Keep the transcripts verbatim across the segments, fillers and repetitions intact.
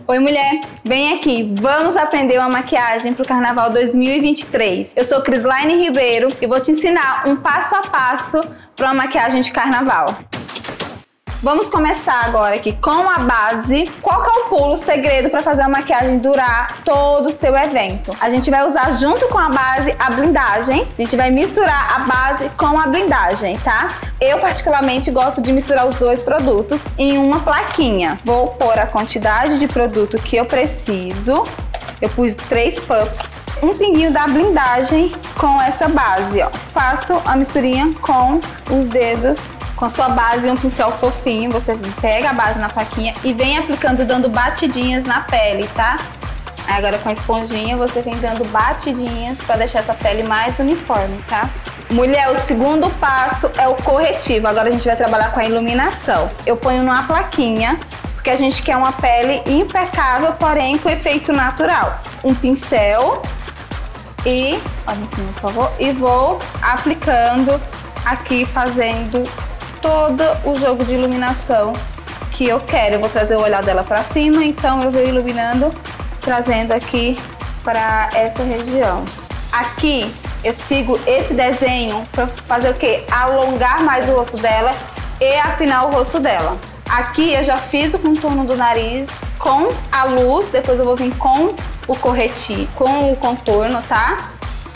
Oi mulher, vem aqui, vamos aprender uma maquiagem para o Carnaval dois mil e vinte e três. Eu sou Crislaine Ribeiro e vou te ensinar um passo a passo para uma maquiagem de carnaval. Vamos começar agora aqui com a base. Qual que é o pulo, o segredo para fazer a maquiagem durar todo o seu evento? A gente vai usar junto com a base a blindagem. A gente vai misturar a base com a blindagem, tá? Eu particularmente gosto de misturar os dois produtos em uma plaquinha. Vou pôr a quantidade de produto que eu preciso. Eu pus três puffs. Um pinguinho da blindagem com essa base, ó. Faço a misturinha com os dedos. Com sua base e um pincel fofinho, você pega a base na plaquinha e vem aplicando, dando batidinhas na pele, tá? Aí agora com a esponjinha você vem dando batidinhas para deixar essa pele mais uniforme, tá? Mulher, o segundo passo é o corretivo. Agora a gente vai trabalhar com a iluminação. Eu ponho numa plaquinha, porque a gente quer uma pele impecável, porém com efeito natural. Um pincel e, olha em cima, por favor, e vou aplicando aqui, fazendo todo o jogo de iluminação que eu quero. Eu vou trazer o olhar dela para cima, então eu vou iluminando, trazendo aqui para essa região. Aqui eu sigo esse desenho para fazer o que? Alongar mais o rosto dela e afinar o rosto dela. Aqui eu já fiz o contorno do nariz com a luz, depois eu vou vir com o corretivo, com o contorno, tá?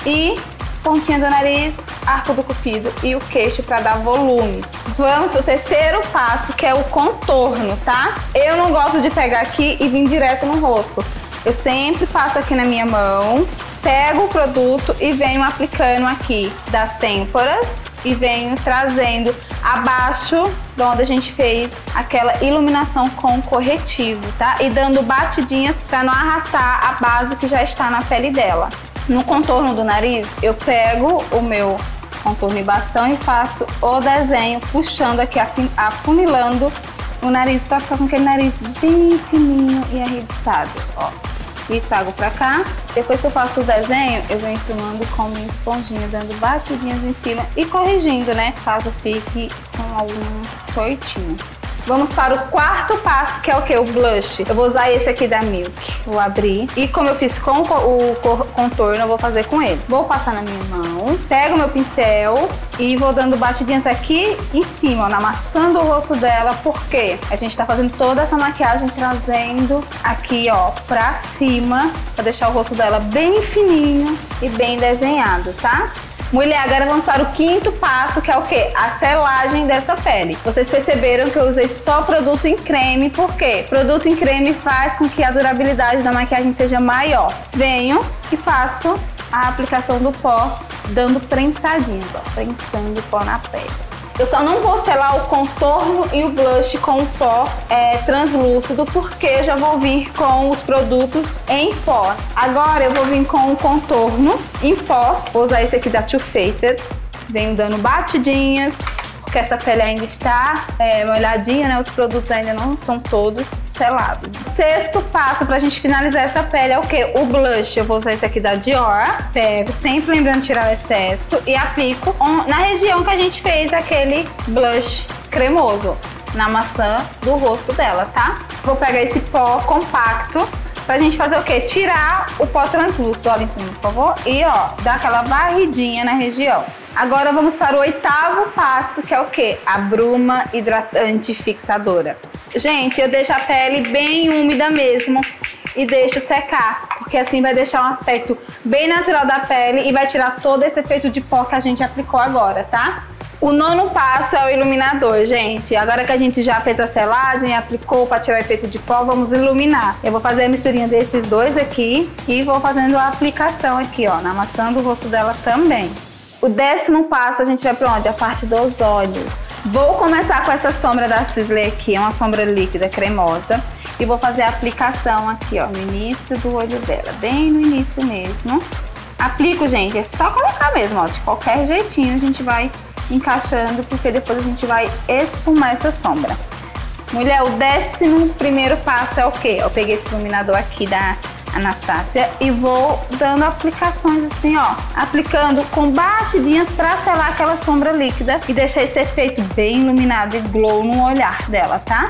E pontinha do nariz, arco do cupido e o queixo para dar volume. Vamos pro terceiro passo, que é o contorno, tá? Eu não gosto de pegar aqui e vir direto no rosto. Eu sempre passo aqui na minha mão, pego o produto e venho aplicando aqui das têmporas e venho trazendo abaixo de onde a gente fez aquela iluminação com corretivo, tá? E dando batidinhas para não arrastar a base que já está na pele dela. No contorno do nariz, eu pego o meu contorno e bastão e faço o desenho, puxando aqui, afunilando o nariz para ficar com aquele nariz bem fininho e arrebitado, ó. E trago pra cá. Depois que eu faço o desenho, eu venho esfumando com minha esponjinha, dando batidinhas em cima e corrigindo, né? Caso fique com algum tortinho. Vamos para o quarto passo, que é o que? O blush. Eu vou usar esse aqui da Milk. Vou abrir. E como eu fiz com o contorno, eu vou fazer com ele. Vou passar na minha mão. Pego meu pincel e vou dando batidinhas aqui em cima, ó, amassando o rosto dela. Porque a gente tá fazendo toda essa maquiagem trazendo aqui, ó, pra cima, pra deixar o rosto dela bem fininho e bem desenhado, tá? Mulher, agora vamos para o quinto passo, que é o quê? A selagem dessa pele. Vocês perceberam que eu usei só produto em creme, por quê? Produto em creme faz com que a durabilidade da maquiagem seja maior. Venho e faço a aplicação do pó, dando prensadinhas, ó, prensando o pó na pele. Eu só não vou selar o contorno e o blush com o pó é, translúcido, porque eu já vou vir com os produtos em pó. Agora eu vou vir com o contorno em pó. Vou usar esse aqui da Too Faced. Venho dando batidinhas, porque essa pele ainda está é, molhadinha, né? Os produtos ainda não estão todos selados. Sexto passo pra gente finalizar essa pele é o que? O blush. Eu vou usar esse aqui da Dior. Pego, sempre lembrando de tirar o excesso e aplico na região que a gente fez aquele blush cremoso, na maçã do rosto dela, tá? Vou pegar esse pó compacto pra gente fazer o quê? Tirar o pó translúcido, olha em cima, por favor. E ó, dar aquela varridinha na região. Agora vamos para o oitavo passo, que é o quê? A bruma hidratante fixadora. Gente, eu deixo a pele bem úmida mesmo e deixo secar, porque assim vai deixar um aspecto bem natural da pele e vai tirar todo esse efeito de pó que a gente aplicou agora, tá? O nono passo é o iluminador, gente. Agora que a gente já fez a selagem, aplicou para tirar o efeito de pó, vamos iluminar. Eu vou fazer a misturinha desses dois aqui e vou fazendo a aplicação aqui, ó, na maçã do rosto dela também. O décimo passo a gente vai para onde? A parte dos olhos. Vou começar com essa sombra da Sisley aqui, é uma sombra líquida cremosa. E vou fazer a aplicação aqui, ó, no início do olho dela, bem no início mesmo. Aplico, gente, é só colocar mesmo, ó, de qualquer jeitinho a gente vai encaixando, porque depois a gente vai esfumar essa sombra. Mulher, o décimo primeiro passo é o quê? Eu peguei esse iluminador aqui da Anastasia e vou dando aplicações assim, ó, aplicando com batidinhas pra selar aquela sombra líquida e deixar esse efeito bem iluminado e glow no olhar dela, tá?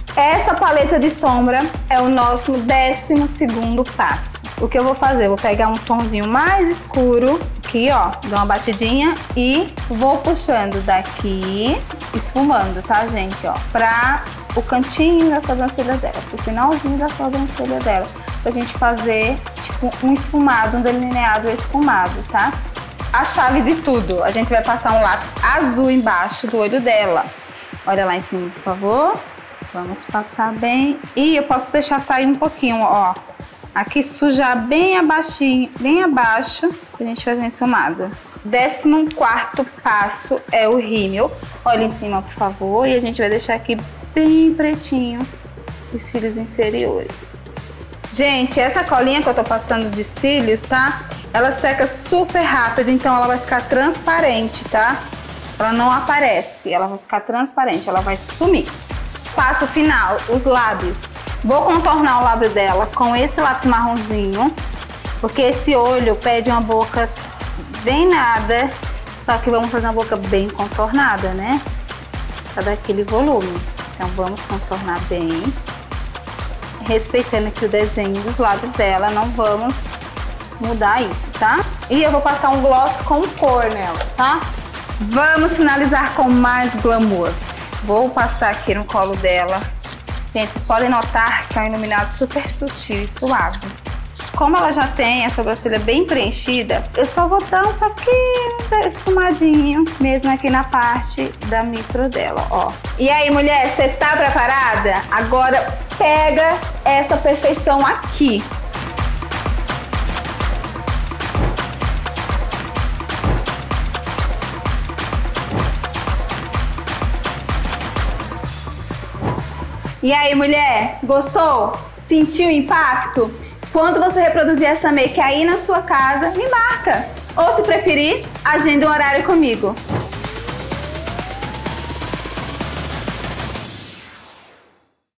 Essa paleta de sombra é o nosso décimo segundo passo. O que eu vou fazer? Eu vou pegar um tomzinho mais escuro, aqui ó, dou uma batidinha e vou puxando daqui, esfumando, tá gente, ó, pra o cantinho da sobrancelha dela, pro finalzinho da sobrancelha dela, pra gente fazer tipo um esfumado, um delineado esfumado, tá? A chave de tudo, a gente vai passar um lápis azul embaixo do olho dela. Olha lá em cima, por favor. Vamos passar bem. E eu posso deixar sair um pouquinho, ó. Aqui sujar bem abaixinho, bem abaixo, pra gente fazer um esfumado. Décimo quarto passo é o rímel. Olha em cima, por favor. E a gente vai deixar aqui bem pretinho os cílios inferiores. Gente, essa colinha que eu tô passando de cílios, tá? Ela seca super rápido, então ela vai ficar transparente, tá? Ela não aparece, ela vai ficar transparente, ela vai sumir. Passo final, os lábios. Vou contornar o lábio dela com esse lápis marronzinho, porque esse olho pede uma boca bem nada, só que vamos fazer uma boca bem contornada, né? Pra dar aquele volume. Então vamos contornar bem, respeitando aqui o desenho dos lábios dela, não vamos mudar isso, tá? E eu vou passar um gloss com cor nela, tá? Vamos finalizar com mais glamour. Vou passar aqui no colo dela. Gente, vocês podem notar que é um iluminado super sutil e suave. Como ela já tem a sobrancelha bem preenchida, eu só vou dar um pouquinho esfumadinho, mesmo aqui na parte da micro dela, ó. E aí, mulher, você tá preparada? Agora pega essa perfeição aqui. E aí, mulher, gostou? Sentiu o impacto? Quando você reproduzir essa make aí na sua casa, me marca. Ou se preferir, agenda um horário comigo.